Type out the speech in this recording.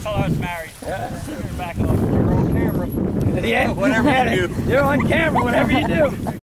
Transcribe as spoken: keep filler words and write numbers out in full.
tell her I was married. Yeah. Back off. You're on camera. Yeah, Whatever you do. You're on camera, whatever you do.